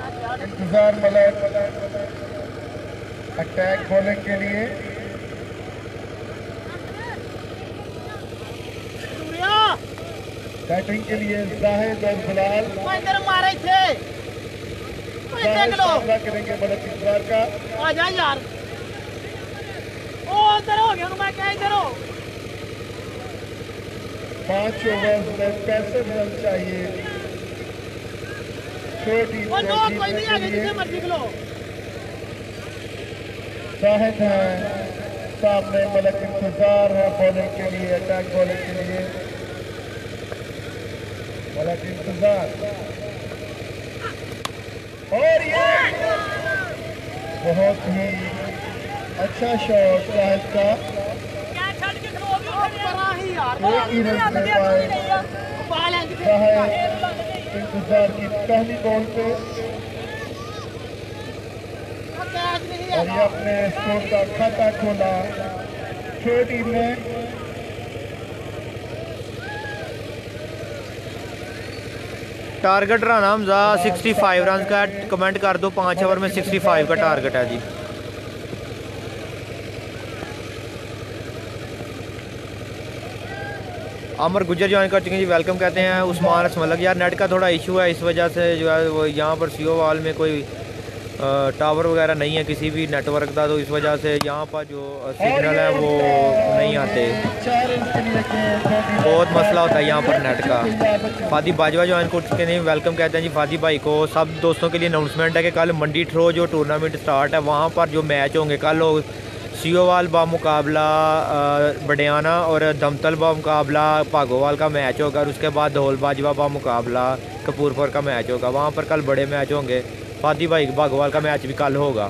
इंतजार Malak attack bowling के लिए। बैटिंग के लिए जाहिद और बिलाल मारे थे सामना करेंगे मलक इंतजार का। आ जा यार, ओ इधर हो गया, मैं क्या इधर हो। 5 ओवर में 65 रन चाहिए छोटी कोई नहीं आगे, जिसे मर्जी खिलो। जाहिद है सामने, मलक इंतजार है बॉलिंग के लिए, अटैक बॉलिंग के लिए। मलक इंतजार और ये बहुत ही अच्छा शॉट जाहिद का। एक ही रन ले पाए जाहिद इंतजार की पहली बॉल पे, और ये अपने स्कोर का खाता खोला छोटी में। टारगेट रहा हमजा 65 रन का, कमेंट कर दो। 5 ओवर में 65 का टारगेट है जी। अमर गुजर ज्वाइन कर चुके हैं जी, वेलकम कहते हैं। उस्मान असमलक, यार नेट का थोड़ा इशू है, इस वजह से जो है वो यहाँ पर सीओ वाल में कोई टावर वगैरह नहीं है किसी भी नेटवर्क का, तो इस वजह से यहाँ पर जो सिग्नल है वो नहीं आते, बहुत मसला होता है यहाँ पर नेट का। फादी बाजवा ज्वाइन कर चुके हैं, वेलकम कहते हैं जी फादी भाई को। सब दोस्तों के लिए अनाउंसमेंट है कि कल मंडी थ्रो जो टूर्नामेंट स्टार्ट है वहाँ पर जो मैच होंगे कल, सीओवाल बा मुकाबला बडियाना और दमतल बा मुकाबला भागोवाल का मैच होगा, और उसके बाद धौल बाजवा बा मुकाबला कपूरपुर का मैच होगा। वहाँ पर कल बड़े मैच होंगे। फादी भाई भागोवाल का मैच भी कल होगा।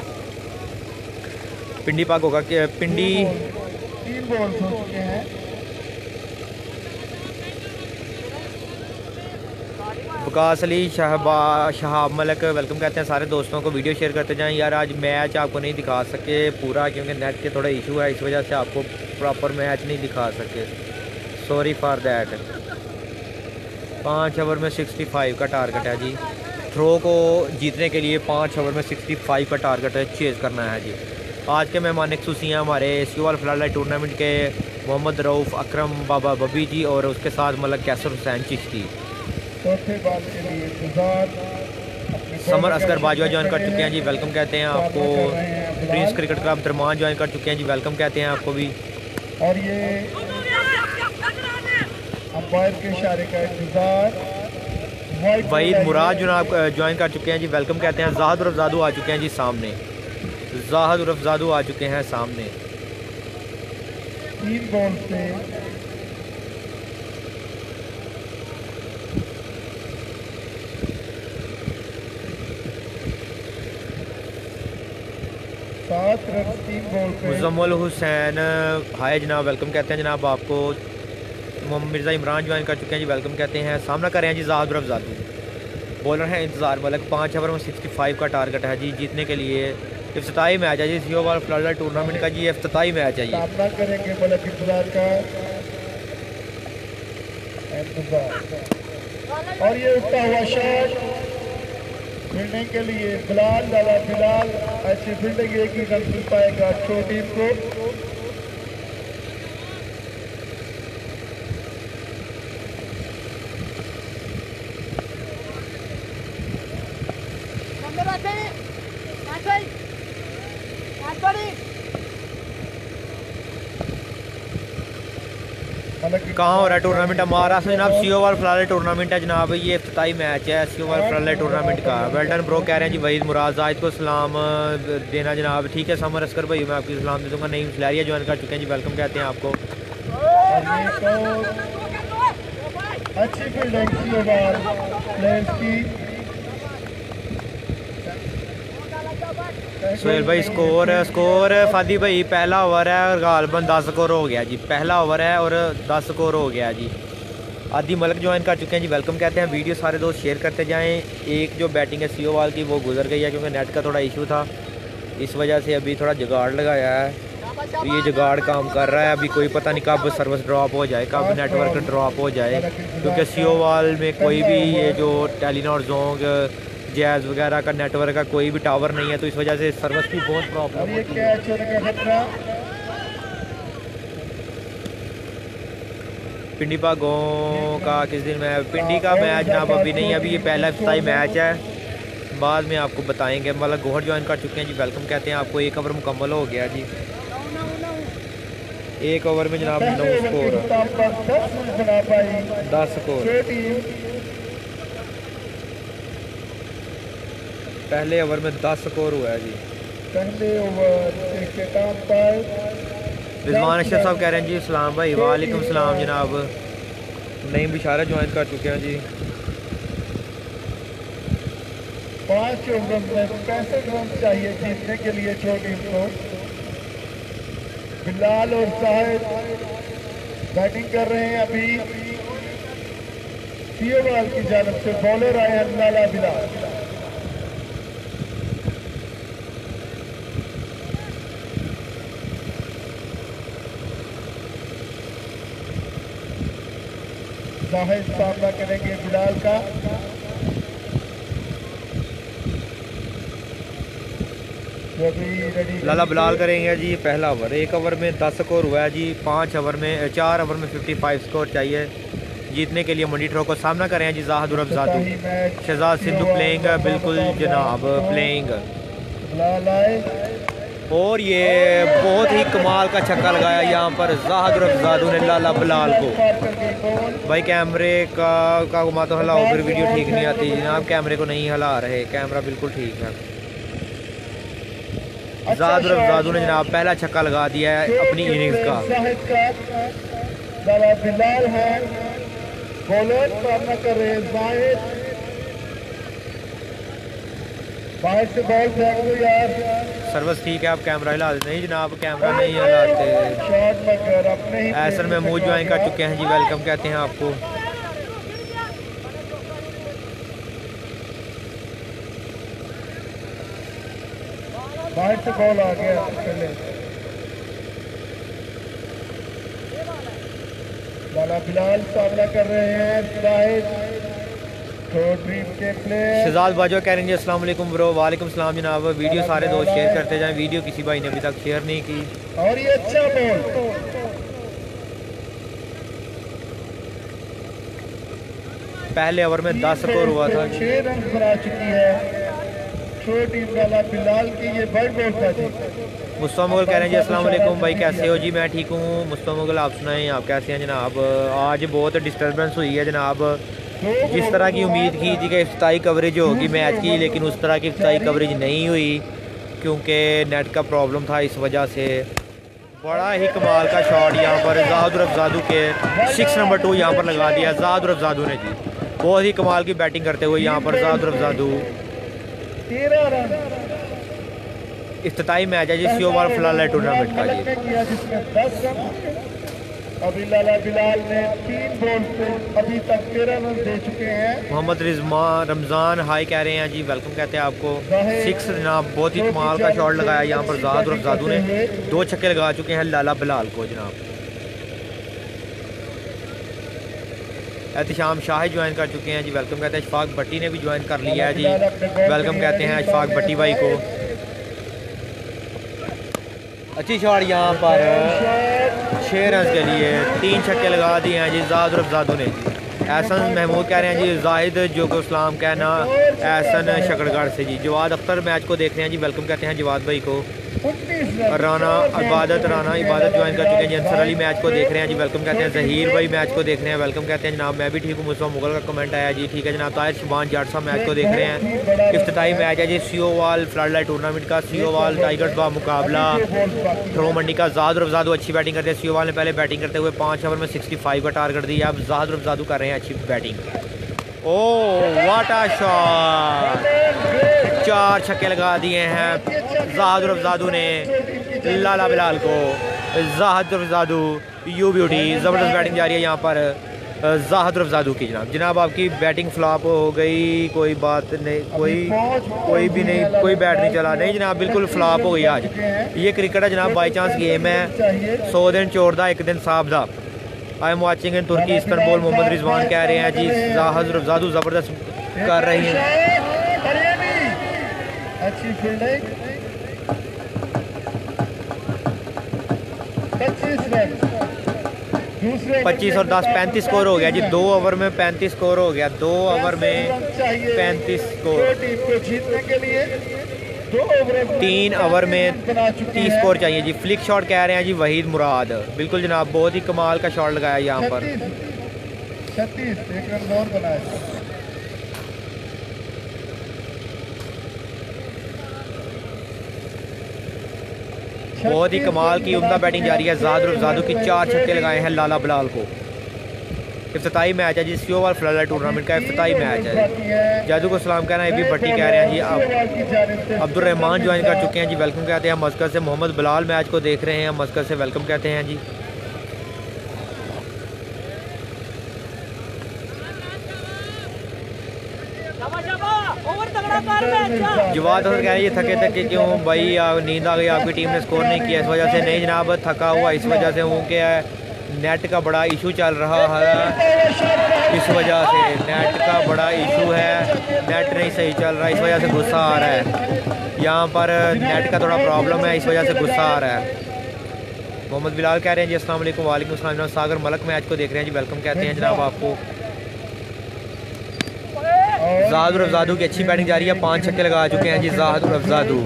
पिंडी भागो का पिंडी 3 बॉल हो चुके हैं। वकास अली शहाब मलक, वेलकम कहते हैं सारे दोस्तों को। वीडियो शेयर करते जाएं यार, आज मैच आपको नहीं दिखा सके पूरा क्योंकि नेट के थोड़ा इशू है, इस वजह से आपको प्रॉपर मैच नहीं दिखा सके, सॉरी फॉर दैट। 5 ओवर में 65 का टारगेट है जी। थ्रो को जीतने के लिए 5 ओवर में 65 का टारगेट है, चेज़ करना है जी। आज के मेहमान खसूसी हैं हमारे सीओवाल फ्लड टूर्नामेंट के मोहम्मद रऊफ़, अकरम बाबा बबी जी और उसके साथ मलक कैसर हुसैन चिश्ती। समर असगर बाजवा ज्वाइन कर चुके हैं जी, वेलकम कहते हैं आपको। प्रिंस क्रिकेट क्लब दरमान ज्वाइन कर चुके हैं जी, वेलकम कहते हैं आपको भी। और ये अंपायर के इशारे का इंतजार। वहीद मुराद जनाब ज्वाइन कर चुके हैं जी, वेलकम कहते हैं। जाहिद उर्फ जादू आ चुके हैं जी सामने, जाहिद उर्फ जादू आ चुके हैं सामने। 3 बॉल से मुजम्मल हुसैन हाय जनाब, वेलकम कहते हैं जनाब आपको। मोहम्मद मिर्ज़ा इमरान ज्वाइन कर चुके हैं जी, वेलकम कहते हैं। सामना कर रहे हैं जी जाहिद उर्फ जादू, बॉलर हैं इंतज़ार मलक। 5 ओवर में 65 का टारगेट है जी जीतने के लिए। इफ्तिताई मैच है जी सीओवाल फ्लड टूर्नामेंट का जी, इफ्तिताई मैच है जी। सामना करेंगे मलक इंतज़ार का, और ये उठता हुआ शॉट फील्डिंग के लिए बिलाल वाला। बिलाल अच्छी फील्डिंग, एक ही रन मिल पाएगा थ्रो टीम को। कहाँ हो रहा है टूर्नामेंट? हमारा जनाब सीओवाल फ्लड टूर्नामेंट है जनाब, ये इफ्तिताई मैच है सीओवाल फ्लड टूर्नामेंट का। वेल्डन ब्रो कह रहे हैं जी वहीद मुराद, जाहिद को सलाम देना जनाब। ठीक है समर असकर भाई, मैं आपको सलाम दे दूँगा। नहीं खिलाड़ियाँ ज्वाइन कर चुके हैं जी, वेलकम कहते हैं आपको। अच्छी फील्डिंग सीओवाल प्लेयर्स की। सोहेल भाई स्कोर फादी भाई पहला ओवर है और गालबन 10 स्कोर हो गया जी। पहला ओवर है और 10 स्कोर हो गया जी। आदि मलक ज्वाइन कर चुके हैं जी, वेलकम कहते हैं। वीडियो सारे दोस्त शेयर करते जाएं। एक जो बैटिंग है सीओवाल की वो गुजर गई है क्योंकि नेट का थोड़ा इशू था, इस वजह से अभी थोड़ा जुगाड़ लगाया है, तो ये जुगाड़ काम कर रहा है। अभी कोई पता नहीं कब सर्विस ड्रॉप हो जाए, कब नेटवर्क ड्रॉप हो जाए, क्योंकि सीओवाल में कोई भी ये जो टेलीनॉर जोंग जैज़ वगैरह का नेटवर्क का कोई भी टावर नहीं है, तो इस वजह से सर्विस की बहुत प्रॉब्लम और ये होती है। कैच होने का खतरा। पिंडी पागों का किस दिन मैच, पिंडी का मैच जनाब अभी नहीं, अभी ये पहला इफ्ताई मैच है, बाद में आपको बताएंगे। मतलब गोहर ज्वाइन कर चुके हैं जी, वेलकम कहते हैं आपको। 1 ओवर मुकम्मल हो गया जी, 1 ओवर में जनाब 9 स्कोर, 10 स्कोर। पहले ओवर में 10 स्कोर हुआ है जी। पहले ओवर के काम पर रिजवान अशरफ साहब कह रहे हैं जी सलाम भाई। वालेकुम सलाम जनाब। नईम बिशारा ज्वाइन कर चुके हैं जी। 5 ओवर में 65 रन चाहिए जीतने के लिए छोटी को। बिलाल और साहिद बैटिंग कर रहे हैं अभी। सीएवाल की जानब से बॉलर आए हैं लाला बिलाल। साहिद सामना करेंगे बिलाल का। लाला बिलाल करेंगे जी पहला ओवर। 1 ओवर में 10 स्कोर हुआ है जी। 4 ओवर में 55 स्कोर चाहिए जीतने के लिए मंडी थ्रो को सामना कर रहे हैं जी जाहिद उर अफजादू। शहजाद सिंधु प्लेइंग, बिल्कुल जनाब प्लेइंग। और ये बहुत ही कमाल का छक्का लगाया यहाँ पर जाहिद उर अफजादू ने लाला बिलाल को। भाई कैमरे का घुमा तो हिलाओ, फिर वीडियो ठीक नहीं आती जनाब। कैमरे को नहीं हिला रहे, कैमरा बिल्कुल ठीक है। जाहिद उर अफजादू ने जनाब पहला छक्का लगा दिया है अपनी इनिंग्स का। बिलाल है बॉलर, सामना कर रहे हैं जाहिद। बाहर से बॉल फेंक दो यार। सर्विस ठीक है, आप कैमरा हिला देते। नहीं जनाब कैमरा नहीं हिलाते। शॉट मगर अपने ही ऐसन महमूद ज्वाइन कर चुके हैं जी, वेलकम कहते हैं आपको। बाहर से बॉल आ गया पहले। लाला बिलाल सामना कर रहे हैं जाहिद। के प्लेयर शहजाद बाजवा कह रहे हैं अस्सलाम वालेकुम ब्रो। वालेकुम सलाम जनाब। वीडियो सारे दोस्त शेयर करते जाएं। वीडियो किसी भाई ने अभी तक शेयर नहीं की। और ये अच्छा बॉल। पहले ओवर में 10 स्कोर हुआ था। 6 रन बना चुकी है छोटी लाला बिलाल की। ये बड़ बॉल था जी। मुस्तफा मुगल कह रहे हैं जी अस्सलाम वालेकुम भाई, कैसे हो जी? मैं ठीक हूँ मुस्तफा मुगल, आप सुनाएं आप कैसे हैं जनाब? आज बहुत डिस्टर्बेंस हुई है जनाब। जिस तरह की उम्मीद की थी कि इफ्ताई कवरेज होगी मैच की, लेकिन उस तरह की इफ्ताई कवरेज नहीं हुई क्योंकि नेट का प्रॉब्लम था। इस वजह से बड़ा ही कमाल का शॉट यहाँ पर जाहिद उर अफजादू के 6 नंबर 2 यहाँ पर लगा दिया जाहिद उर अफजादू ने जी। बहुत ही कमाल की बैटिंग करते हुए यहाँ पर जाहिद उर अफजादू। 13 रन इफ्तिताई मैच है जी सीओवाल फ्लाला टूर्नामेंट का जी। जिसमें 10 रन। अभी लाला बिलाल ने 3 बॉल से अभी तक 13 रन दे चुके हैं। मोहम्मद रमज़ान हाई कह रहे हैं जी, वेलकम कहते हैं आपको। 6 जनाब बहुत ही कमाल का शॉट लगाया यहाँ पर जाहिद उर अफजादू ने। 2 छक्के लगा चुके हैं लाला बिलाल को जनाब। एहतिशाम शाह ज्वाइन कर चुके हैं जी, वेलकम कहते हैं। अशफाक भट्टी ने भी ज्वाइन कर लिया है जी, वेलकम कहते हैं अशफाक भट्टी भाई को। अच्छी शॉट यहाँ पर 6 रन के लिए 3 छक्के लगा दिए हैं जी जाहिद उर अफजादू ने जी। एहसन महमूद कह रहे हैं जी जाहिद जोको इस्लाम कहना एहसन शकड़गढ़ से जी। जवाद अख्तर मैच को देख रहे हैं जी, वेलकम कहते हैं जवाद भाई को। राना इबादत ज्वाइन कर चुके हैं जी। अंसर अली मैच को देख रहे हैं जी, वेलकम कहते हैं। जहीर भाई मैच को देख रहे हैं, वेलकम कहते हैं जनाब। मैं भी ठीक हूँ। मुस्तफा मुगल का कमेंट आया जी, ठीक है जनाब। ताहिर शुबान जाट साहब मैच को देख रहे हैं। इफ्तिताई मैच है जी सीओवाल फ्लड टूर्नामेंट का। सीओवाल टाइगर्स का मुकाबला थ्रो मंडी का। जाहिद उर अफजादू अच्छी बैटिंग करते हैं। सीओवाल ने पहले बैटिंग करते हुए 5 ओवर में 65 का टारगेट दिया। अब जाहिद उर अफजादू कर रहे हैं अच्छी batting. Oh what a shot, 4 छक्के लगा दिए हैं जाहिद उर अफजादू ने लाला बिलाल को। जाहिद उर अफजादू यू ब्यूटी, ज़बरदस्त बैटिंग जा रही है यहाँ पर जाहिद उर अफजादू की जनाब। आपकी बैटिंग फ्लॉप हो गई, कोई बात नहीं, कोई भी नहीं, कोई बैट नहीं चला। नहीं जनाब बिल्कुल फ्लॉप हो गई आज। ये क्रिकेट है जनाब, बाई चांस गेम है। 100 दिन चोरदा 1 दिन साबदा। आई एम वॉचिंग इन तुर्की इस्तांबुल। मोहम्मद रिजवान कह रहे हैं जी जाहिद उर अफजादू ज़बरदस्त कर रही हैं। अरे भी अच्छी फील्डिंग। 25 रन दूसरे 25 और 10 35 स्कोर हो गया जी। 2 ओवर में 35 स्कोर हो गया। 2 ओवर में 35 स्कोर। टीम को जीतने के लिए 2 ओवर 3 ओवर में 30 स्कोर चाहिए जी। फ्लिक शॉट कह रहे हैं जी वहीद मुराद। बिल्कुल जनाब, बहुत ही कमाल का शॉट लगाया यहाँ पर। 36 एक रन और बनाया। बहुत ही कमाल की उम्दा बैटिंग जारी है। जादू की 4 छक्के लगाए हैं लाला बिलाल को। इफ्तिताई मैच है जी, सीओवाल फ्लड टूर्नामेंट का इफ्तिताई मैच है। जादू को सलाम कहना है भी भट्टी कह रहे हैं जी। अब अब्दुल रहमान ज्वाइन कर चुके हैं जी, वेलकम कहते हैं मस्कत से। मोहम्मद बिलाल मैच को देख रहे हैं मस्कत से, वेलकम कहते हैं जी। जवाद कह रहे हैं ये थके थके क्यों भाई, नींद आ गई, आपकी टीम ने स्कोर नहीं किया इस वजह से? नहीं जनाब, थका हुआ इस वजह से हूँ कि नेट का बड़ा इशू चल रहा है। इस वजह से नेट का बड़ा इशू है, नेट नहीं सही चल रहा, इस वजह से गुस्सा आ रहा है। यहाँ पर नेट का थोड़ा प्रॉब्लम है, इस वजह से गुस्सा आ रहा है। मोहम्मद बिलाल कह रहे हैं जी अस्सलाम वालेकुम। वालेकुम अस्सलाम जनाब। सागर मलक मैच को देख रहे हैं जी, वेलकम कहते हैं जनाब आपको। जाहिद अफजादू की अच्छी बैटिंग जारी है, 5 छक्के लगा चुके हैं जी जाहिद अफजादू।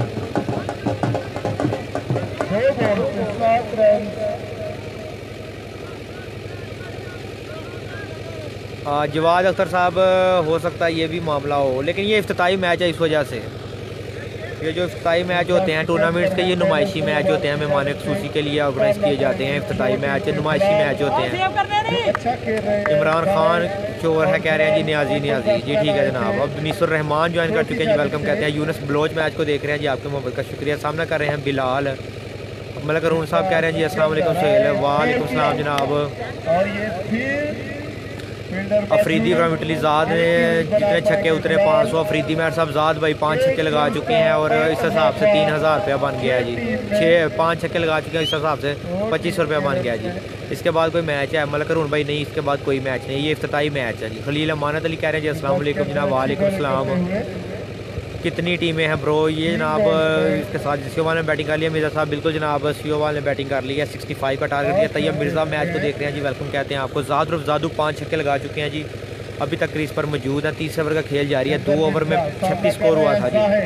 जवाद अख्तर साहब, हो सकता है ये भी मामला हो, लेकिन ये इफ्तिताई मैच है, इस वजह से ये जो इफ्तिताई मैच होते हैं टूर्नामेंट्स के, ये नुमाइशी मैच होते हैं, मेहमान खसूसी के लिए ऑर्गेनाइज किए जाते हैं। इफ्तिताई मैच नुमाइशी मैच होते हैं। इमरान खान चोर है कह रहे हैं जी न्याजी जी, ठीक है जनाब। अब निसुर रहमान ज्वाइन कर चुके हैं जी, वेलकम कहते हैं। यूनस बलोच मैच को देख रहे हैं जी, आपके मोहब्बत का शुक्रिया। सामना कर रहे हैं बिलाल। मलक अरून साहब कह रहे हैं जी अस्सलाम वालेकुम सुहेल। वालेकुम सलाम जनाब। और ये फिर अफरीदी फ्रॉम इटली ज़ाद ने जितने छक्के उतरे 500। अफरीदी मैट साहब ज़ाद भाई 5 छक्के लगा चुके हैं और इस हिसाब से 3000 रुपया बन गया जी। 5 छक्के लगा चुके हैं, इस हिसाब से 2500 रुपया बन गया जी। इसके बाद कोई मैच है मलक अरून भाई? नहीं, इसके बाद कोई मैच नहीं, ये इफ्तिताई मैच है जी। खलील अमानत अली कह रहे हैं जी अस्सलाम वालेकुम जनाब। वालेकुम सलाम। कितनी टीमें हैं ब्रो? ये जनाब इसके साथ सीओवाल ने बैटिंग कर लिया। मिर्ज़ा साहब बिल्कुल जनाब, सीओवाल ने बैटिंग कर ली है, 65 का टारगेट दिया। तैयब मिर्ज़ा मैच को देख रहे हैं जी, वेलकम कहते हैं आपको। जाहिद अफजादू 5 छक्के लगा चुके हैं जी, अभी तक क्रीज पर मौजूद है। 30 ओवर का खेल जारी है। 2 ओवर में 36 स्कोर हुआ था जी।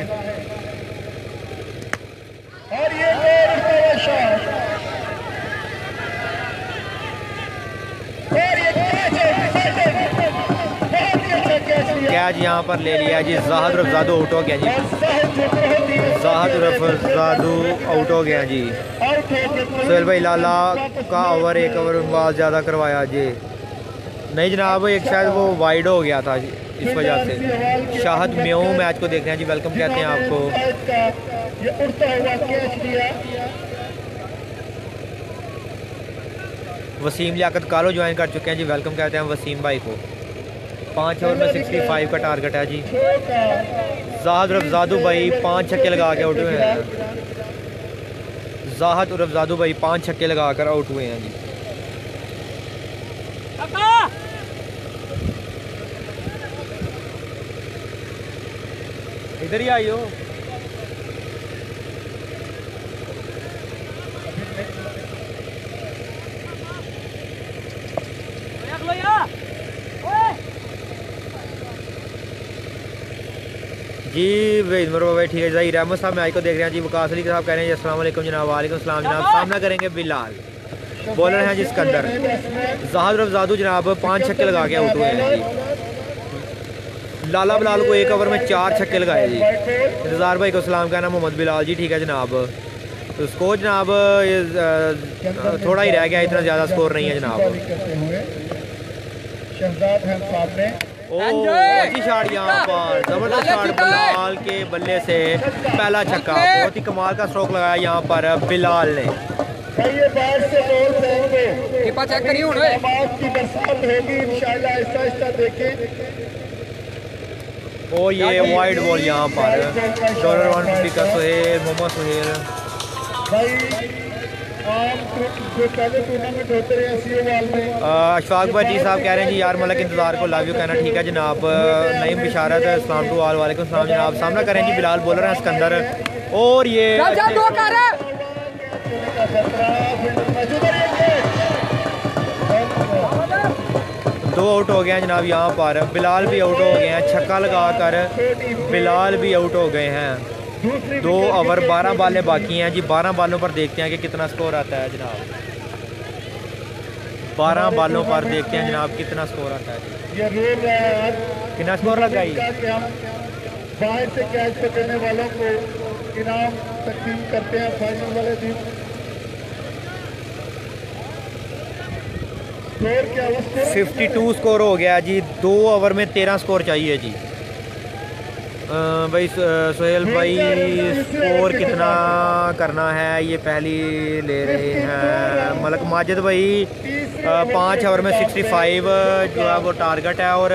कैच यहाँ पर ले लिया जी। जाहिद अफजादू आउट हो गया जी। जाहिद अफजादू आउट हो गया जी। सोहेल भाई लाला का ओवर 1 ओवर बाद ज़्यादा करवाया जी। नहीं जनाब, एक शायद वो वाइड हो गया था इस वजह से। शाहद म्यों मैच को देख रहे हैं जी, वेलकम कहते हैं आपको। वसीम लियाकत कालो ज्वाइन कर चुके हैं जी, वेलकम कहते हैं वसीम भाई को। 5 ओवर में 65 का टारगेट है जी। जाहिद अफजादू भाई 5 छक्के लगा के आउट हुए हैं। जाहिद अफजादू भाई 5 छक्के लगा कर आउट हुए हैं जी। इधर ही आइयो। जी वेदमर भाई ठीक है जी। रहमत साहब मैच को देख रहे हैं जी। वकास अली साहब कह रहे हैं जी अस्सलाम वालेकुम जनाब। वालेकुम सलाम जनाब। सामना करेंगे बिलाल, बॉलर हैं जी सिकंदर। जाहिद अफजादू जनाब 5 छक्के लगा के आउट हुए हैं जी। लाला बिलाल को 1 ओवर में 4 छक्के लगाए जी। इंतज़ार भाई को सलाम कहना। मोहम्मद बिलाल जी ठीक है जनाब। तो स्कोर जनाब थोड़ा ही रह गया, इतना ज़्यादा स्कोर नहीं है जनाब। अच्छी शॉट यहाँ पर, ज़बरदस्त शॉट बिलाल के बल्ले से, पहला छक्का। बहुत ही कमाल का स्ट्रोक लगाया यहाँ पर बिलाल ने। चेक करिए और ये वाइड बॉल यहाँ पर $150 का सुहेल, मोहम्मद सुहेल। आम जो पहले टूर्नामेंट होते रहे सीओ वाल में। अशफाक भाजी साहब कह रहे हैं जी यार मलक इंतज़ार को लव यू कहना ठीक है जनाब। नईम बिशारत अस्सलाम टू ऑल वालेकुम सलाम जनाब। सामना करें जी बिलाल बॉलर हैं सिकंदर और ये दो आउट हो गए हैं जनाब। यहाँ पर बिलाल भी आउट हो गए हैं, छक्का लगाकर बिलाल भी आउट हो गए हैं। 2 ओवर 12 बालें बाकी हैं जी। 12 बालों पर देखते हैं कि कितना स्कोर आता है जनाब। 12 बालों पर देखते हैं जनाब कितना स्कोर आता है जी। ये रोल रहा है आज कितना स्कोर लगा जी? कि हम बाहर से कैच पकड़ने वालों को इनाम तकसीम करते हैं फाइनल वाले दिन। स्कोर क्या हुआ? 52 स्कोर हो गया जी। 2 ओवर में 13 स्कोर चाहिए जी। भाई सोहेल भाई स्कोर कितना करना है ये पहली ले रहे हैं। मलक माजिद भाई 5 ओवर में 65 जो है वो टारगेट है और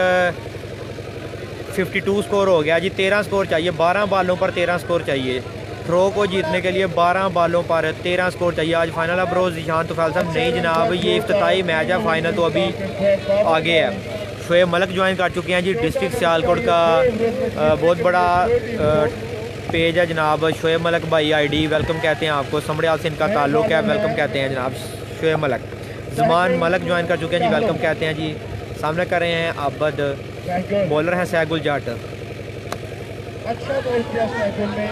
52 स्कोर हो गया जी। 13 स्कोर चाहिए। 12 बालों पर 13 स्कोर चाहिए। थ्रो को जीतने के लिए 12 बालों पर 13 स्कोर चाहिए। आज फाइनल अब रोज़ निशान तुफैल साहब नहीं जनाब, ये इफ्तिताई मैच है। फाइनल तो अभी आगे है। शोएब मलक ज्वाइन कर चुके हैं जी। डिस्ट्रिक्ट सियालकोट का बहुत बड़ा पेज है जनाब। शोएब मलक भाई आईडी वेलकम कहते हैं आपको। समड़ियाल से इनका ताल्लुक है, वेलकम कहते हैं जनाब शोएब मलक। जमान मलक ज्वाइन कर चुके हैं जी, वेलकम कहते हैं जी। सामने कर रहे हैं आबद, बॉलर हैं सैगुल जाट। अच्छा बॉल किया सैगुल ने,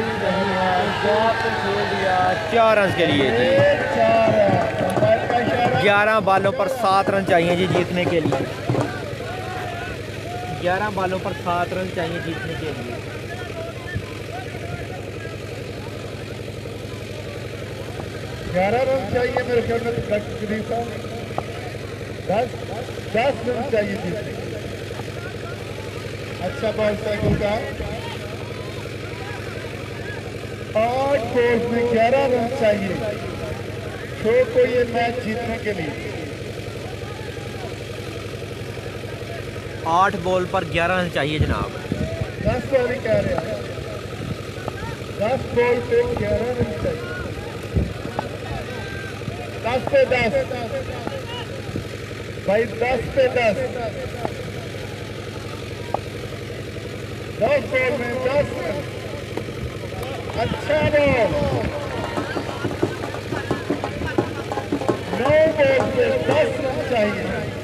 4 रन के लिए जी। 11 बालों पर 7 रन चाहिए जी जीतने के लिए। 11 बालों पर 7 रन चाहिए जीतने के लिए। 11 रन चाहिए मेरे ख्याल में। 10 रन चाहिए जीतने। अच्छा बॉल सैगुल का। 8 बॉल में 11 रन चाहिए शो को ये मैच जीतने के लिए। 8 बॉल पर 11 रन चाहिए जनाब। 10 बॉल ही कह रहे हैं। 10 बॉल पे 11 रन चाहिए। 10 पे 10 भाई, 10 पे 10 10 बॉल में 10 रन। अच्छा बॉल। 9 बॉल पे 10 रन चाहिए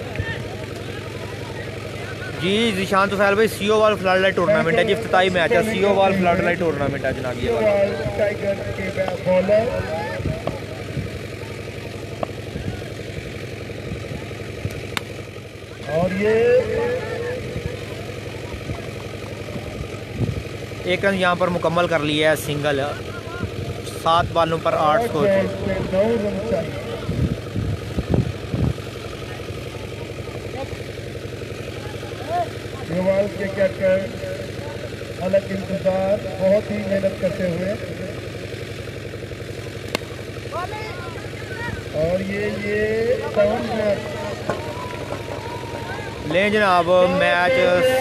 जी। जिशान तुफैल भाई सीओ वाल फ्लड लाइट टूर्नामेंट है जी। इफ्तिताई मैच है Seowal flood light tournament है जनाब ये वाला। टाइगर के बॉलर और ये 1 रन यहाँ पर मुकम्मल कर लिया है सिंगल। 7 बालों पर 8 स्कोर। 9 रन चाहिए। युवाल के कैप्टन अलग इंतजार बहुत ही मेहनत करते हुए और ये डाउन है। ले जनाब मैच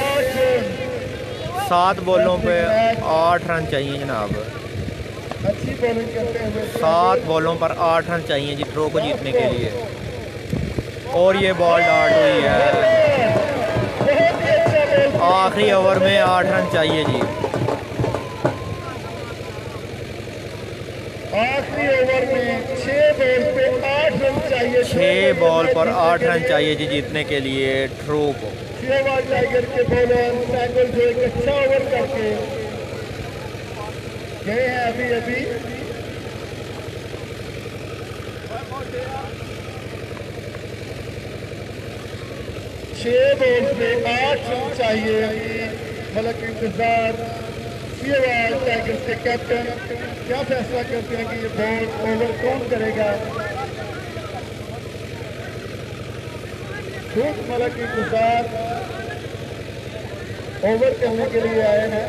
7 बॉलों पे 8 रन चाहिए जनाब। अच्छी बॉलिंग करते हुए 7 बॉलों पर 8 रन चाहिए जी थ्रो को जीतने के लिए। और ये बॉल डार्ट हुई है। आखिरी ओवर में 8 रन चाहिए जी। आखिरी ओवर में 6 बॉल पे 8 रन चाहिए। 6 बॉल पर 8 रन चाहिए जी जीतने के लिए थ्रो को। शेरवाल टाइगर के बॉलर सैगुल जो एक अच्छा ओवर करके गए हैं अभी 6 बॉल पे 8 रन चाहिए। मलक इंतजार शेरवाल टाइगर के कैप्टन क्या फैसला करते हैं कि ये बॉल ओवर कौन करेगा। खुद मलक इंतजार ओवर करने के लिए आए हैं।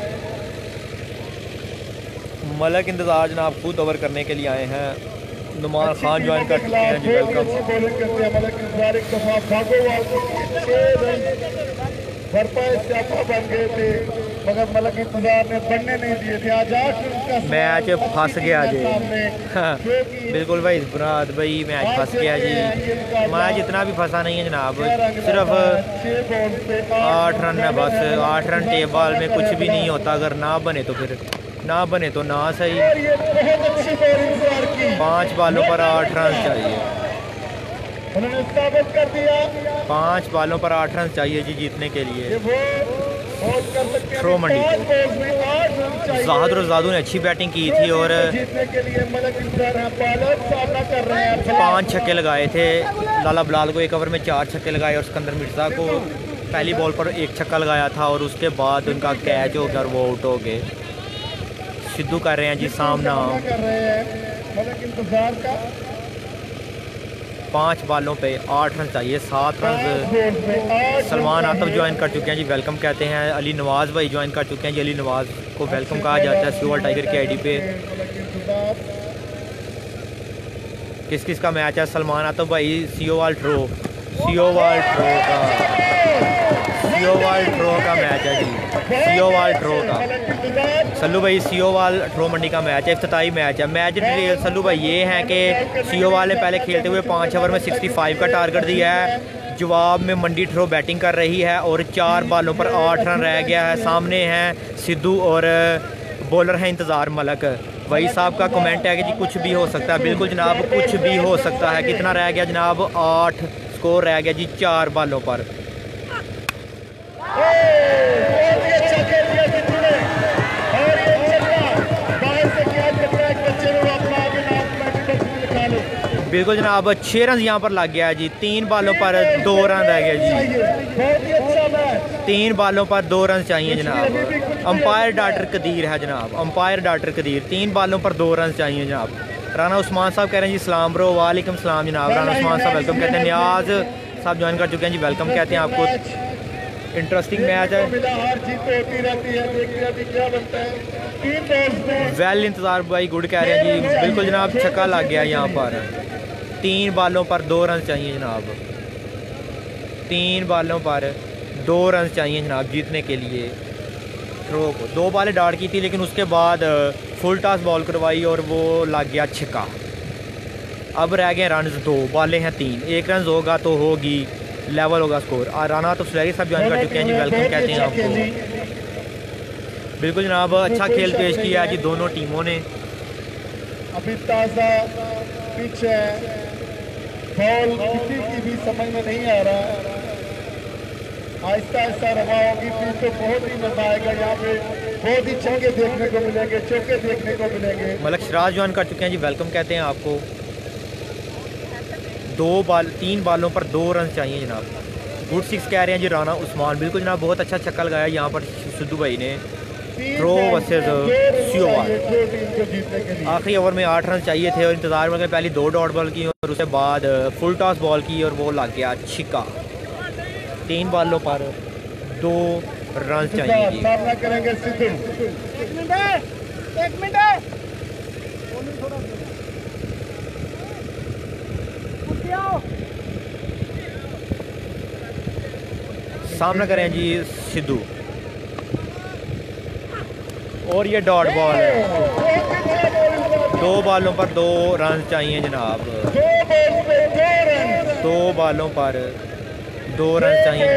मलक इंतजार जनाब खुद ओवर करने के लिए आए हैं। नुमान खान ज्वाइन कर चुके हैं जी, वेलकम। बॉलिंग करते हैं मलक इंतजार। एक दफा भागोवाल 6 रन भरपाई स्यापा बन गए थे। मगर मलक इंतजार ने बनने नहीं दिए थे। आज 8 रन का मैच फंस गया जी। हाँ, बिल्कुल भाई मुराद भाई मैच फंस गया जी। मैच इतना भी फंसा नहीं है जनाब, सिर्फ 8 रन है बस। 8 रन टेप बॉल में कुछ भी नहीं होता, अगर ना बने तो फिर ना बने तो ना सही। 5 बॉलों पर 8 रन चाहिए, उन्होंने साबित कर दिया। 5 बॉलों पर 8 रन चाहिए जी जीतने के लिए। थ्रो मंडी जाहिद रज़ादू ने अच्छी बैटिंग की थी और जीतने के लिए मलक इंतजार बॉलर सामना कर रहे हैं। 5 छक्के लगाए थे। लाला बिलाल को एक ओवर में 4 छक्के लगाए और सिकंदर मिर्ज़ा को पहली बॉल पर 1 छक्का लगाया था और उसके बाद उनका कैच हो गया और वो आउट हो गए। सिद्धू कर रहे हैं जी सामना कर रहे हैं मलक इंतजार का। 5 बॉलों पे 8 रन चाहिए, 7 रन। सलमान आतफ ज्वाइन कर चुके हैं जी, वेलकम कहते हैं। अली नवाज़ भाई ज्वाइन कर चुके हैं जी, अली नवाज़ को वेलकम कहा जाता है सियोवाल टाइगर की आईडी पे। किस किस का मैच है? सलमान आतफ भाई सियोवाल ट्रो का मैच है जी, सियोवाल ट्रो का। सल्लू भाई सियोवाल ट्रो मंडी का मैच है, इफ्तिताई मैच है। मैच डिटेल सल्लू भाई ये हैं कि सियोवाल ने पहले खेलते हुए 5 ओवर में 65 का टारगेट दिया है। जवाब में मंडी ट्रो बैटिंग कर रही है और 4 बॉलों पर 8 रन रह गया है। सामने हैं सिद्धू और बॉलर है इंतज़ार मलक। वही साहब का कमेंट है कि जी कुछ भी हो सकता है। बिल्कुल जनाब कुछ भी हो सकता है। कितना रह गया जनाब? 8 स्कोर रह गया जी 4 बॉलों पर। बिल्कुल जनाब 6 रन यहाँ पर लग गया है जी। 3 बॉलों पर 2 रन रह गया जी। 3 बॉलों पर 2 रन चाहिए जनाब। अंपायर डॉक्टर कदीर है जनाब, अंपायर डॉक्टर कदीर। 3 बॉलों पर 2 रन चाहिए जनाब। राना उस्मान साहब कह रहे हैं जी सलाम ब्रो। वालेकुम सलाम जनाब। राना उस्मान साहब वेलकम कहते हैं। नियाज साहब ज्वाइन कर चुके हैं जी, वेलकम कहते हैं आपको। इंटरेस्टिंग मैच है। वेल इंतज़ार भाई गुड कह रहे हैं जी। बिल्कुल जनाब छक्का लग गया यहाँ पर। 3 बॉलों पर 2 रन चाहिए जनाब। 3 बॉलों पर 2 रन चाहिए जनाब जीतने के लिए। थ्रो को 2 बॉलें डाट की थी लेकिन उसके बाद फुल टॉस बॉल करवाई और वो लग गया छक्का। अब रह गए रन 2, बॉलें हैं 3। 1 रन होगा तो होगी, लेवल होगा स्कोर। राना तो सुलैरी साहब ज्वाइन कर चुके हैं जी, वेलकम कहते हैं आपको। बिल्कुल जनाब अच्छा खेल पेश किया है जी दोनों टीमों ने। अभी ताज़ा पिच है, बॉल किसी की भी समझ में नहीं आ रहा। आहिस्ता आहिस्ता रवा होगी पिच तो बहुत ही मजा आएगा। यहाँ पे बहुत ही छक्के देखने को मिलेंगे, चौके देखने को मिलेंगे। मलक शराज ज्वाइन कर चुके हैं जी, वेलकम कहते हैं आपको। 3 बॉलों पर 2 रन चाहिए जनाब। गुड 6 कह रहे हैं जी राना उस्मान। बिल्कुल जनाब बहुत अच्छा छक्का लगाया यहाँ पर सिद्धू भाई ने। थ्रो वर्सेस सियोवाल। आखिरी ओवर में 8 रन चाहिए थे और इंतज़ार में पहली 2 डॉट बॉल की और उसके बाद फुल टॉस बॉल की और वो लग गया छिक्का। 3 बॉलों पर 2 रन चाहिए जी। सामना करेंगे सिद्धू। 1 मिनट सामना करें जी सिद्धू और ये डॉट बॉल है। 2 बॉलों पर 2 रन चाहिए जनाब। 2 बॉलों पर 2 रन चाहिए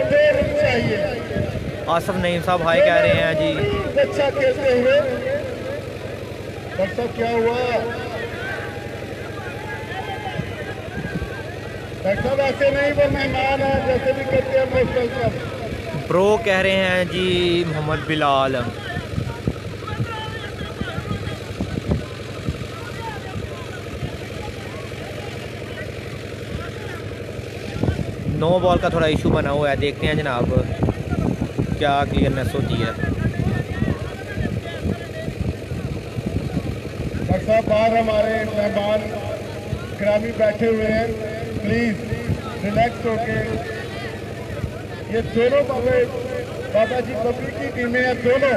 जनाब। आसफ नईम साहब हाय कह रहे हैं जी। अच्छा खेलते हुए डॉक्टर क्या हुआ? डॉक्टर ऐसे नहीं, वो मेहमान है जैसे भी करते हैं मोस्टल सब। ब्रो कह रहे हैं जी मोहम्मद बिलाल। नो बॉल का थोड़ा इशू बना हुआ है, देखते हैं जनाब क्या क्लियरनेस होती है। डॉक्टर साहब बाहर हमारे मेहमान ग्रामी बैठे हुए हैं, प्लीज रिलैक्स होके। ये दोनों बाबा जी पब्लिक की टीमें हैं दोनों।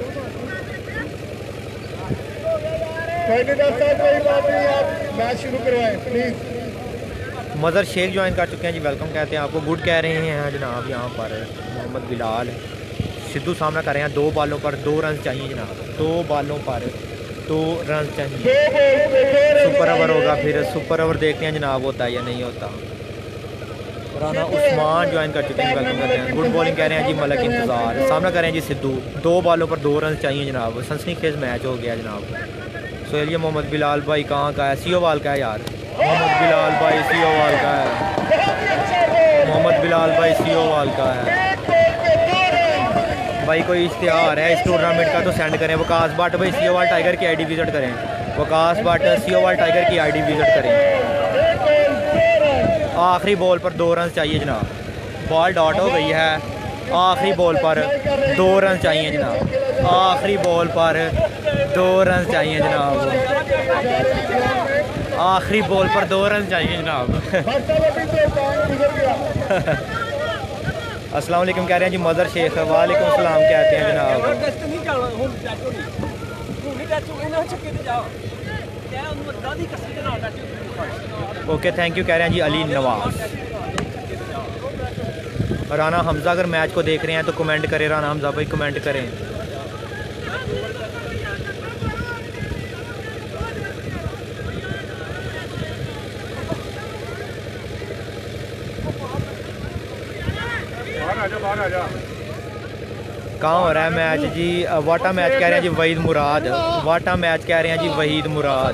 कोई नहीं डॉक्टर साहब, कोई बात नहीं, आप मैच शुरू करवाएं प्लीज। मज़र शेख ज्वाइन कर चुके हैं जी, वेलकम कहते हैं आपको। गुड कह रहे हैं जनाब यहाँ पर मोहम्मद बिलाल। सिद्धू सामना कर रहे हैं, 2 बॉलों पर 2 रन चाहिए जनाब, 2 बॉलों पर 2 रन चाहिए। सुपर ओवर होगा, फिर सुपर ओवर देखते हैं जनाब होता है या नहीं होता। राना उस्मान ज्वाइन कर चुके हैं, वेलकम करते हैं। गुड बॉलिंग कह रहे हैं जी मलक इंतज़ार, सामना कर रहे हैं जी सिद्धू, 2 बॉलों पर 2 रन चाहिए जनाब। सनसनीखेज मैच हो गया जनाब। सोहेल, ये मोहम्मद बिलाल भाई कहाँ का है? सीओवाल का है यार, मोहम्मद बिलाल भाई सीओवाल का है, मोहम्मद बिलाल भाई सीओवाल का है भाई। कोई इश्तिहार है इस टूर्नामेंट का तो सेंड करें। वकास भट्ट भाई सीओवाल टाइगर की आईडी विजिट करें, वकास भट्ट सीओवाल टाइगर की आईडी विजिट करें। आखिरी बॉल पर 2 रन चाहिए जनाब, बॉल डॉट हो गई है। आखिरी बॉल पर 2 रन चाहिए जनाब, आखिरी बॉल पर 2 रन चाहिए जनाब, आखिरी बॉल पर 2 रन चाहिए जनाब। अस्सलाम वालेकुम कह रहे हैं जी मदर शेख, वालेकुम सलाम कहते हैं जनाब। ओके थैंक यू कह रहे हैं जी अली नवाज। राना हमज़ा अगर मैच को देख रहे हैं तो कमेंट करें, राना हमज़ा भाई कमेंट करें। कहाँ हो रहा है मैच जी? वाटा मैच कह रहे हैं जी वहीद मुराद, वाटा मैच कह रहे हैं जी वहीद मुराद।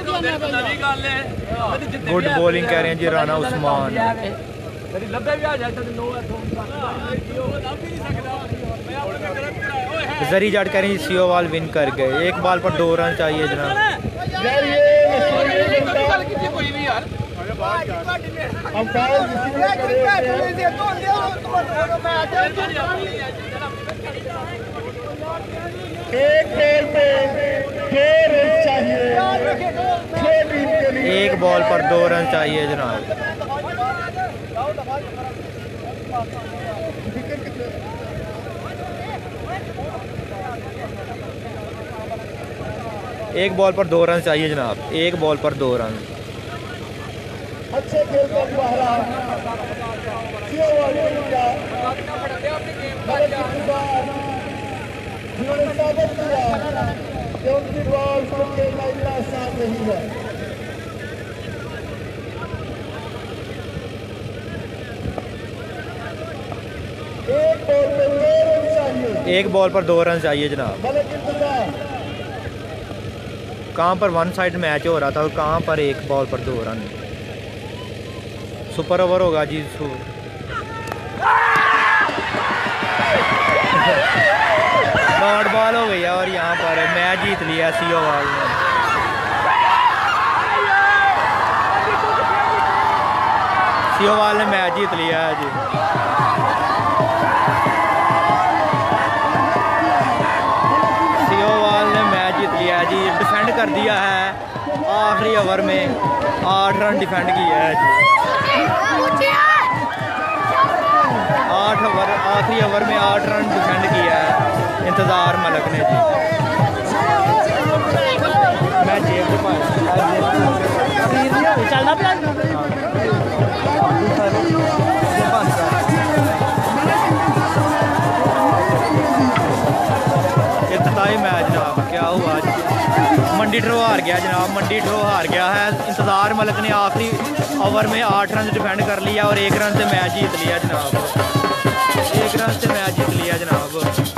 गुड बॉलिंग कह रहे हैं जी राना उस्मान। जरी जाट कह रहे हैं सीओवाल विन कर गए, 1 बॉल पर 2 रन चाहिए जनाब। एक बॉल पर 2 रन चाहिए जनाब। एक बॉल पर 2 रन चाहिए जनाब, 1 बॉल पर 2 रन। अच्छे खेल का मुजाहरा जिन्होंने साबित किया कि उनकी बॉल को खेलना इतना आसान नहीं है। एक बॉल पर 2 रन चाहिए जनाब। कहाँ पर 1 साइड मैच हो रहा था, कहाँ पर 1 बॉल पर 2 रन। सुपर ओवर होगा जी। डॉट बॉल हो गई और यहाँ पर मैच जीत लिया सीओवाल ने। सीओवाल ने मैच जीत लिया है जी। सीओवाल ने मैच जीत लिया है जी। डिफेंड कर दिया है आखिरी ओवर में, 8 रन डिफेंड किया है जी। 8 ओवर आखिरी ओवर में 8 रन डिफेंड किया है इंतज़ार मलक ने जी। मैं जेब से चलना इफ्तिताई मैच जनाब क्या हुआ जी? मंडी ड्रॉ हार गया जनाब, मंडी ड्रॉ हार गया है। इंतज़ार मलक ने आखिरी ओवर में 8 रन डिफेंड कर लिया और 1 रन से मैच जीत लिया जनाब, 1 रन से मैच जीत लिया जनाब।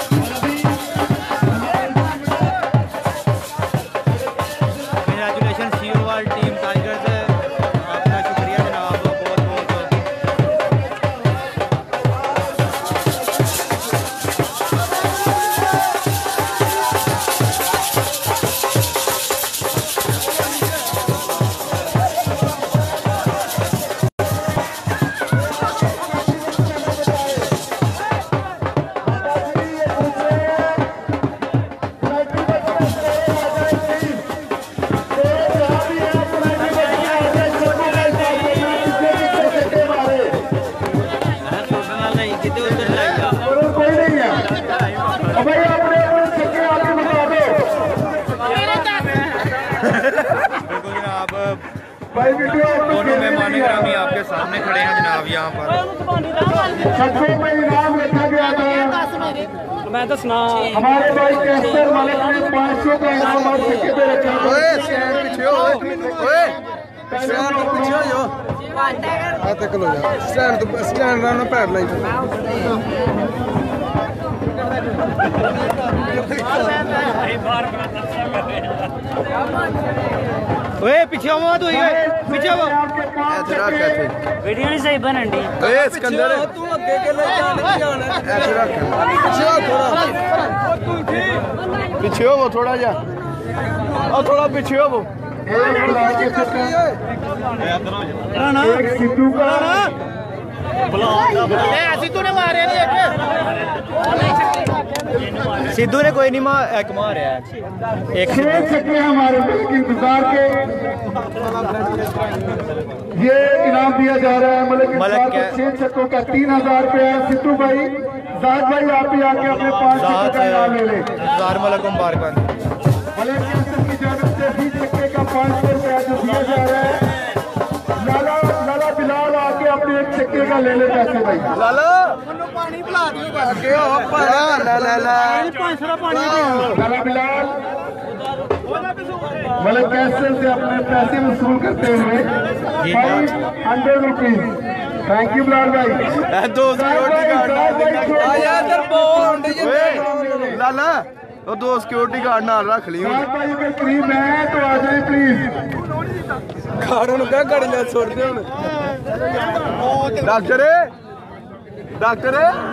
कंग्रेचुलेशन सीओवाल टीम टाइगर्स, आपका शुक्रिया जनाब, बहुत बहुत। दोनों मेहमान ग्रामी आपके सामने खड़े हैं जनाब। यहाँ पर सबको में इनाम रखा गया था मैं तो सुना हमारे भाई कैसर मलिक ने 500 का इनाम और सिक्के पे रखा है। पीछे हो जाओ तक लो जा स्टैंड रहना पैर लाई ओए पीछे आओ तो पीछे आओ वीडियो नहीं सही बनन दी ओए सिकंदर तू आगे के ले जाने ऐसे रख पीछे हो थोड़ा जा और थोड़ा पीछे हो एक सिद्धू का सिद्धू ने मारे सिद्धू ने कोई नहीं मारा एक 6 छक्के हमारे मुल्क इंतजार के ये इनाम दिया जा रहा है मलिक मलिक इंतजार को 6 छक्कों का 3000 रुपया। सिद्धू भाई जाहिद भाई आप ही आके अपने 5 छक्के का इनाम ले लें। मलिक को मुबारकबाद। मलिक की जानब से 20 छक्के का 500 रुपया जो दिया जा रहा है। लाला बिलाल आके अपने 1 छक्के का ले ले पैसे भाई। लाला पानी पिला दियो आगे हो ला लाला बिलाल मलिक कैसर से अपने पैसे वसूल करते हुए 500 रुपीज। थैंक यू बिलाल भाई। दो सिक्योरिटी गार्ड आया इधर बोल लाला वो 2 सिक्योरिटी गार्ड नाल रख ली भाई अगर करीब है तो आ जाए प्लीज। गाड़ों क्या गाड़ी ना छोड़ दे डॉक्टर डॉक्टर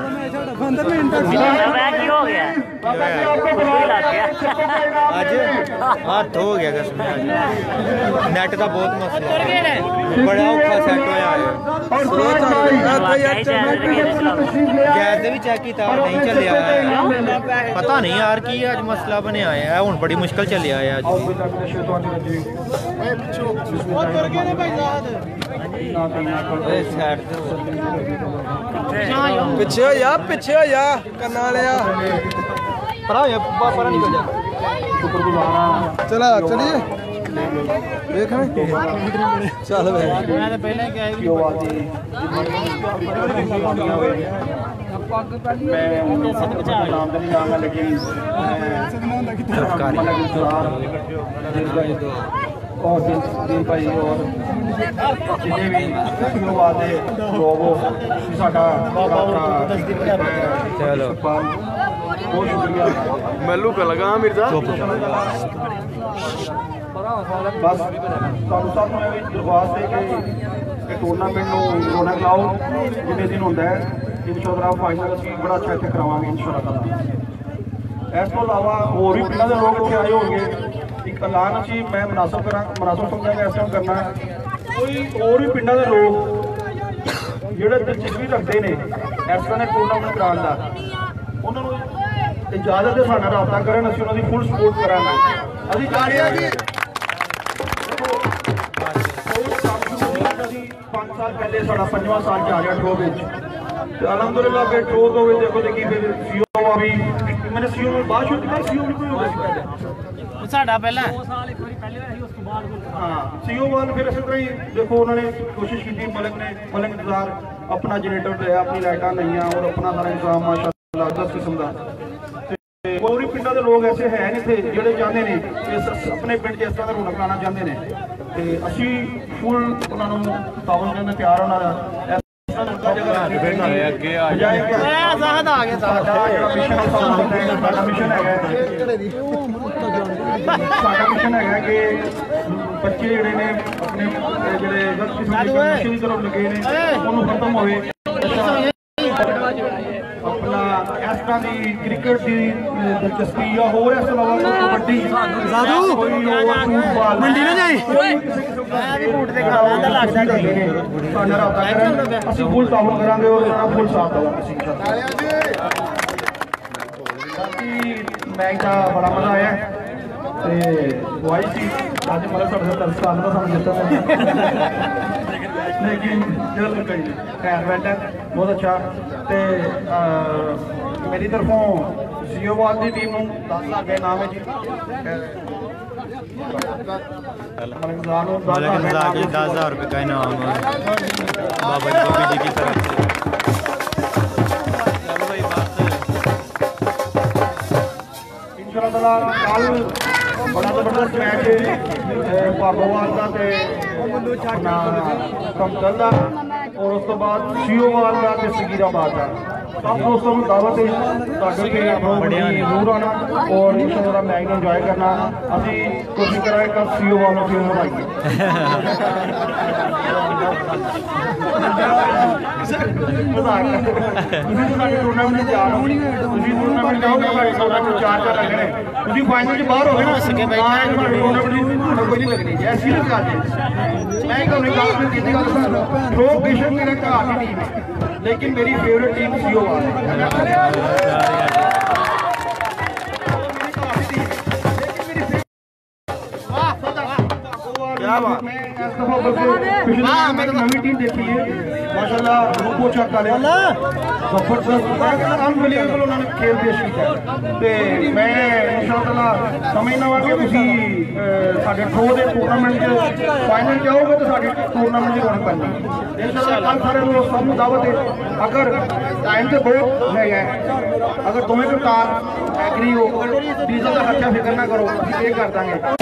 की हो गया आज हाथ हो गया कसम नेट का बहुत मसला बड़ा औखा सेट होया है गैस भी चेक किया नहीं चलिया है पता नहीं यार की आज मसला बनया है हुण बड़ी मुश्किल चलिया है आज पीछे हो या करना लिया पर निकल जा चला चलिए देख चल और दिल भाई और जिन्हें भी वादे लोगों साडा चलो बहुत शुक्रिया मैलू का लगा मिर्जा बस ਤੁਹਾਨੂੰ ਸਭ ਨੂੰ ਇਹ ਦਰਖਾਸਤ ਹੈ ਕਿ ਟੂਰਨਾਮੈਂਟ ਨੂੰ ਰੌਣਕ ਲਾਓ ਜਿੰਨੇ ਦਿਨ ਹੁੰਦਾ ਹੈ ਇਨਸ਼ਾਅੱਲਾ ਫਾਈਨਲ ਅਸੀਂ ਬੜਾ ਅੱਛਾ ਇੱਥੇ ਕਰਾਵਾਂਗੇ ਇਨਸ਼ਾਅੱਲਾ। ਇਸ ਤੋਂ ਇਲਾਵਾ ਹੋਰ ਵੀ ਪਿੰਡਾਂ ਦੇ ਲੋਕ ਇੱਥੇ ਆਏ ਹੋਣਗੇ ਇੱਕ ਐਲਾਨ ਅਸੀਂ ਮੈਂ ਮੁਨਾਸਬ ਸਮਝਾਂਗਾ ਇਸ ਟਾਈਮ ਕਰਨਾ ਕੋਈ ਹੋਰ ਵੀ ਪਿੰਡਾਂ ਦੇ ਲੋਕ ਜਿਹੜੇ ਦਿਲਚਸਪੀ ਰੱਖਦੇ ਨੇ ਇਸ ਤਰ੍ਹਾਂ ਦੇ ਟੂਰਨਾਮੈਂਟ ਕਰਾਉਣ ਦਾ ਉਹਨਾਂ ਨੂੰ ਇਜਾਜ਼ਤ ਦੇ ਸਾਡੇ ਨਾਲ ਰਾਬਤਾ ਕਰਨ ਅਸੀਂ ਉਹਨਾਂ ਦੀ ਫੁੱਲ ਸਪੋਰਟ ਕਰਾਂਗੇ। ਅਸੀਂ ਚਾਹੀਏ ਕਿ 5 ਸਾਲ ਪਹਿਲੇ ਸਾਡਾ 5ਵਾਂ ਸਾਲ ਜਾ ਰਿਹਾ ਟਰੋ ਵਿੱਚ ਤੇ ਅਲਹਮਦੁਲਿਲਾ ਫਿਰ ਟਰੋ ਤੋਂ ਵੀ ਦੇਖੋ ਦੇਖੀ ਫਿਰ ਸੀਓ ਆ ਵੀ मैंने सीओ में बात शुरू की सीओ में कोई होगा पहले साडा पहला 2 साल एक बारी पहले रही उसके बाद हां सीओ वाल फिर इस तरह ही देखो उन्होंने कोशिश की थी मलिक इंतजार अपना जनरेटर दिया अपनी लाइटां नहीं और अपना सारा इंतजाम माशाअल्लाह 10 किस्म का और भी पिंडा दे लोग ऐसे है नहीं थे ਜਿਹੜੇ ਚਾਹੁੰਦੇ ਨੇ ਕਿ ਆਪਣੇ ਪਿੰਡ 'ਚ ਇਸ ਤਰ੍ਹਾਂ ਦਾ ਰੌਣਕ ਲਾਣਾ ਚਾਹੁੰਦੇ ਨੇ ਤੇ ਅਸੀਂ ਫੁੱਲ ਉਹਨਾਂ ਨੂੰ ਤਾਵਨ ਕਰਨ ਦਾ ਪਿਆਰ ਉਹਨਾਂ ਦਾ ਅੱਗੇ ਆ जाएगा साहब आ गया ਸਾਡਾ ਮਿਸ਼ਨ ਹੈਗਾ ਕਿ ਬੱਚੇ ਜਿਹੜੇ ਨੇ ਆਪਣੇ ਜਿਹੜੇ ਗਲਤ ਕਿਸਮ ਦੇ ਨਸ਼ੇ ਦੀ ਤਰਫ ਲੱਗੇ ਨੇ ਉਹਨੂੰ ਖਤਮ ਹੋਵੇ। अपना इस तरह की क्रिकेट की दिलचस्पी या हो इस अलावा कबड्डी मंडी ना जाए फुल ताउन करांगे और फुल साथ देवांगे। मैच का बड़ा मजा आया वाई सी अज मतलब तरस करना सानू जिता लेकिन चल खैर बैठा बहुत अच्छा तो मेरी तरफों सीओवाल की टीम 10 लाख का इनाम है जी। 10,000 रुपये का इनाम बाबा जी की तरफ से। चलो भाई बात इंशाअल्लाह कल बड़ा जबरदस्त मैच है भागोवाल का कमतल का और उस तो बाद सीओवाल का सगीराबाद का सब दोस्तों को दावत है जरूर आना और इंशाअल्लाह मैच इंजॉय करना। अभी कोशिश कराए कल सीओवाल में फिल्म बनाइए। टूर्नामेंट चार लगने फाइनल बाहर हो गए ना कोई नहीं लगनी ऐसी गल मैं प्रोफेशन मेरा घर की टीम है लेकिन मेरी फेवरेट टीम सीओवाल नवी टीम देखी है माशाल्लाह रूपो चक अनबिलीवेबल उन्होंने खेल पेश किया मैं इंशाअल्लाह समझना वा कि साढ़े थ्रो के टूर्नामेंट फाइनल जाओगे तो साड़ी टूर्नामेंट की रौनक बननी इंशाअल्लाह। कल सारे लोग सब दावत है अगर टाइम तो बहुत है अगर तुम्हें कप्तान एग्री हो डीजल का खर्चा फिक्र ना करो ये कर देंगे।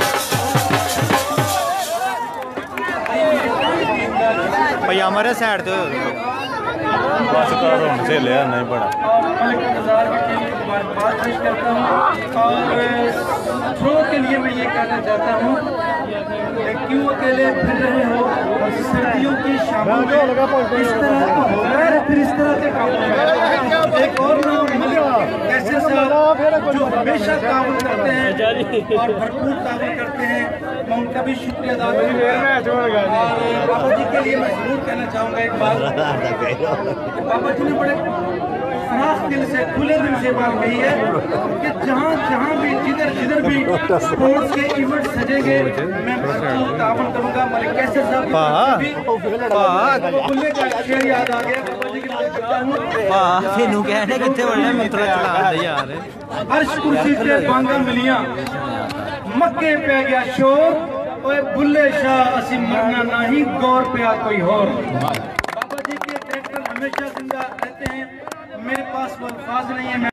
भाई हमारे साइड तो बस करो से ले नहीं पड़ा और थ्रो के लिए मैं ये कहना चाहता हूँ क्यों अकेले फिर रहे हो और सर्दियों की शामों में इस तरह का होगा फिर इस तरह के काम एक और कैसे साहब जो हमेशा ताउन करते हैं और भरपूर ताउन करते हैं मैं उनका भी शुक्रिया अदा करूँगा। और बाबा जी के लिए मैं जरूर कहना चाहूँगा एक बात बाबा जी ने बड़े खास दिल से खुले दिल से बात कही है कि जहाँ भी जिधर भी स्पोर्ट्स के इवेंट सजेंगे मैं भरपूर ताउन करूँगा। मलिक कैसे साहब खुले का शेर याद आ गया बाबा जी की तेनू कहने कितने बड़े मंत्र चला यार अर्श कुर्सी से बांगा मिलियां मक्के पे गया शोर ओए बुल्ले शाह असी मरना नहीं गौर पे आ कोई और। बाबा जी के कैरेक्टर हमेशा जिंदा रहते हैं। मेरे पास वो अल्फाज नहीं है।